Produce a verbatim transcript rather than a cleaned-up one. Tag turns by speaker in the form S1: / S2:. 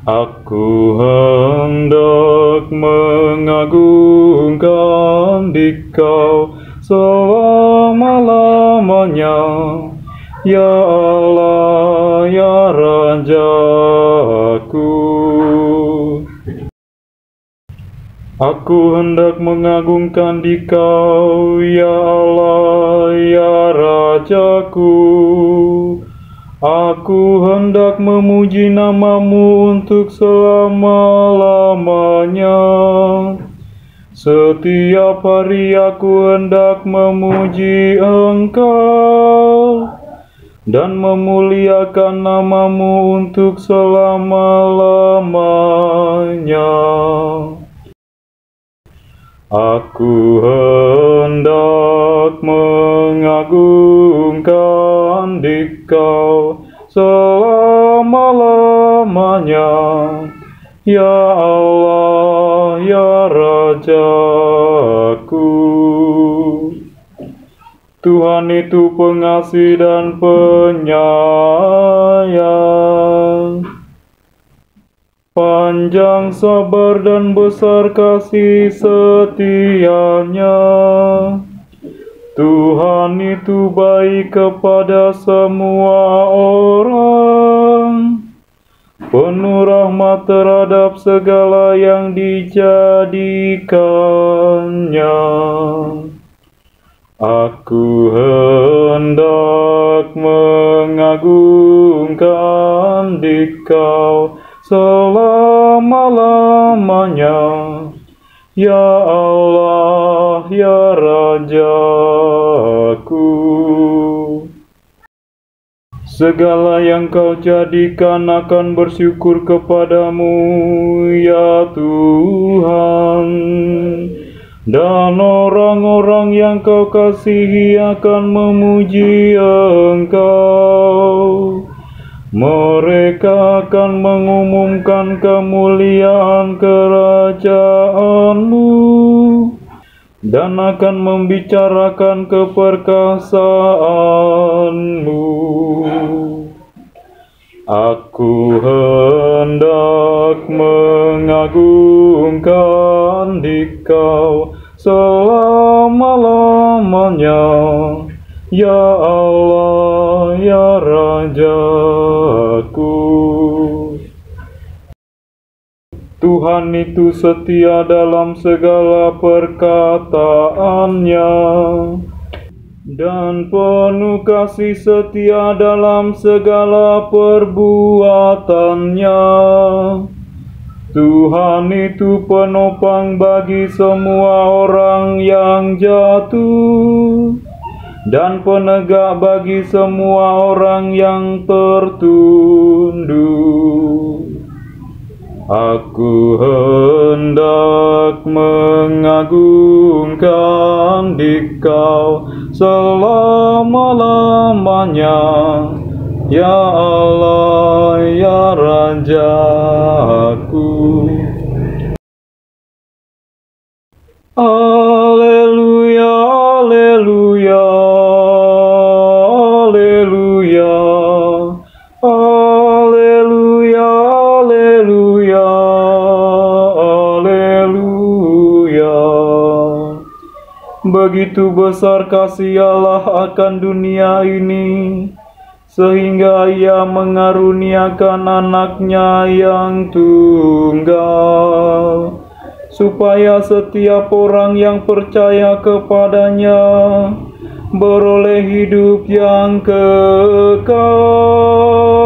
S1: Aku hendak mengagungkan Dikau selama-lamanya, ya Allah, ya Rajaku. Aku hendak mengagungkan Dikau, ya Allah, ya Rajaku. Aku hendak memuji nama-Mu untuk selama-lamanya. Setiap hari aku hendak memuji Engkau dan memuliakan nama-Mu untuk selama-lamanya. Aku hendak mengagungkan Dikau selama-lamanya, ya Allah, ya Rajaku. Tuhan itu pengasih dan penyayang, panjang sabar dan besar kasih setianya. Tuhan itu baik kepada semua orang, penuh rahmat terhadap segala yang dijadikannya. Aku hendak mengagungkan Dikau selama-lamanya, ya Allah, ya Rajaku. Segala yang Kau jadikan akan bersyukur kepadamu, ya Tuhan. Dan orang-orang yang Kau kasihi akan memuji Engkau. Mereka akan mengumumkan kemuliaan kerajaan-Mu dan akan membicarakan keperkasaan-Mu. Aku hendak mengagungkan Dikau selama-lamanya, ya Allah, ya Rajaku. Tuhan itu setia dalam segala perkataannya dan penuh kasih setia dalam segala perbuatannya. Tuhan itu penopang bagi semua orang yang jatuh dan penegak bagi semua orang yang tertunduk. Aku hendak mengagungkan Dikau selama-lamanya, ya Allah, ya Rajaku. Haleluya, haleluya, haleluya, haleluya, haleluya, haleluya. Begitu besar kasih Allah akan dunia ini, sehingga Ia mengaruniakan anaknya yang tunggal, supaya setiap orang yang percaya kepadanya beroleh hidup yang kekal.